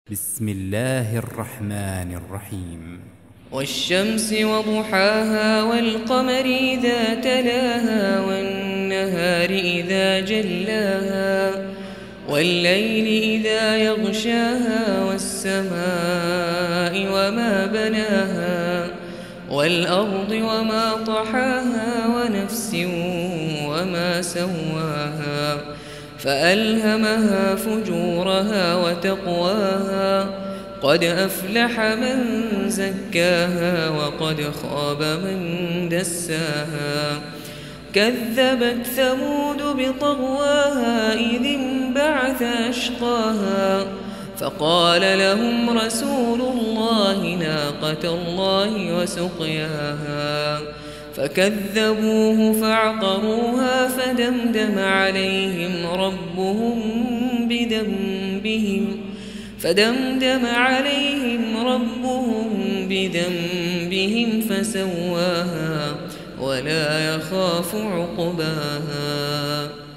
بسم الله الرحمن الرحيم. والشمس وضحاها والقمر إذا تلاها والنهار إذا جلاها والليل إذا يغشاها والسماء وما بناها والأرض وما طحاها ونفس وما سواها فألهمها فجورها وتقواها قد أفلح من زكاها وقد خاب من دساها كذبت ثمود بطغواها إذ انبعث أشقاها فقال لهم رسول الله ناقة الله وسقياها فكذبوه فعقروها فدمدم عليهم ربهم بذنبهم فسواها ولا يخاف عقباها.